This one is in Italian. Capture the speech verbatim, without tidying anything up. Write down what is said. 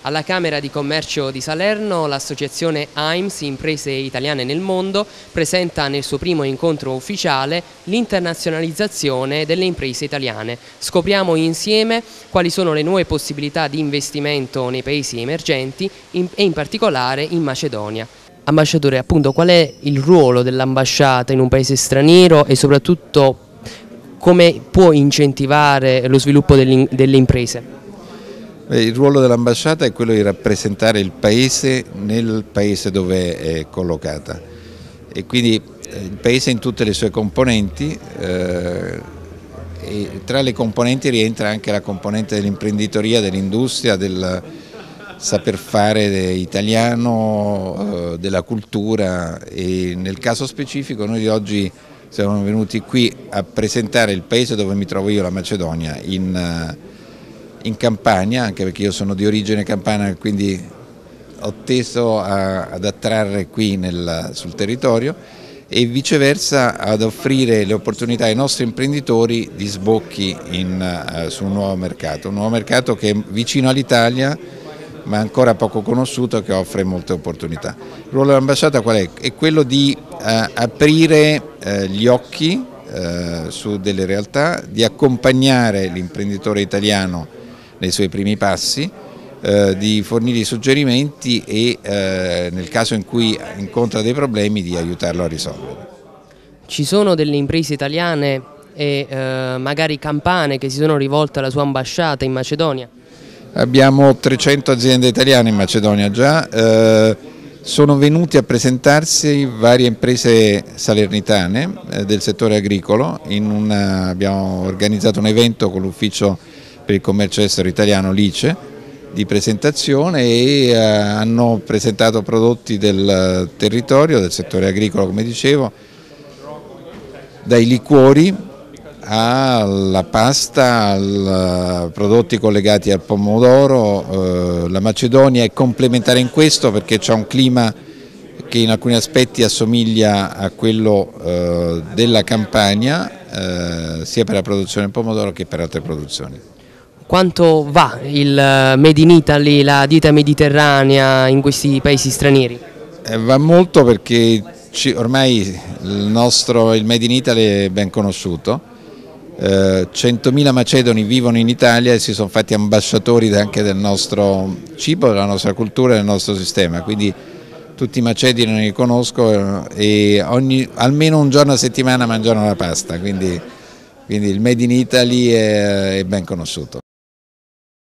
Alla Camera di Commercio di Salerno l'associazione A I M S, Imprese Italiane nel Mondo, presenta nel suo primo incontro ufficiale l'internazionalizzazione delle imprese italiane. Scopriamo insieme quali sono le nuove possibilità di investimento nei paesi emergenti e in particolare in Macedonia. Ambasciatore, appunto, qual è il ruolo dell'ambasciata in un paese straniero e soprattutto come può incentivare lo sviluppo delle, delle imprese? Beh, il ruolo dell'ambasciata è quello di rappresentare il paese nel paese dove è collocata e quindi eh, il paese in tutte le sue componenti, eh, e tra le componenti rientra anche la componente dell'imprenditoria, dell'industria, del saper fare italiano, eh, della cultura, e nel caso specifico noi oggi siamo venuti qui a presentare il paese dove mi trovo io, la Macedonia, in in Campania, anche perché io sono di origine campana, quindi ho teso a, ad attrarre qui nel, sul territorio e viceversa ad offrire le opportunità ai nostri imprenditori di sbocchi in, uh, su un nuovo mercato, un nuovo mercato che è vicino all'Italia ma ancora poco conosciuto, che offre molte opportunità. Il ruolo dell'ambasciata qual è? È quello di uh, aprire uh, gli occhi uh, su delle realtà, di accompagnare l'imprenditore italiano nei suoi primi passi, eh, di fornire suggerimenti e eh, nel caso in cui incontra dei problemi di aiutarlo a risolvere. Ci sono delle imprese italiane e eh, magari campane che si sono rivolte alla sua ambasciata in Macedonia? Abbiamo trecento aziende italiane in Macedonia già, eh, sono venuti a presentarsi varie imprese salernitane eh, del settore agricolo. In una, abbiamo organizzato un evento con l'ufficio per il commercio estero italiano, l'I C E, di presentazione, e eh, hanno presentato prodotti del territorio, del settore agricolo, come dicevo, dai liquori alla pasta, a prodotti collegati al pomodoro. Eh, la Macedonia è complementare in questo perché c'è un clima che in alcuni aspetti assomiglia a quello eh, della Campania, eh, sia per la produzione del pomodoro che per altre produzioni. Quanto va il Made in Italy, la dieta mediterranea in questi paesi stranieri? Eh, va molto perché ci, ormai il nostro il Made in Italy è ben conosciuto, eh, centomila macedoni vivono in Italia e si sono fatti ambasciatori anche del nostro cibo, della nostra cultura e del nostro sistema, quindi tutti i macedoni li conosco e ogni, almeno un giorno a settimana mangiano la pasta, quindi, quindi il Made in Italy è, è ben conosciuto.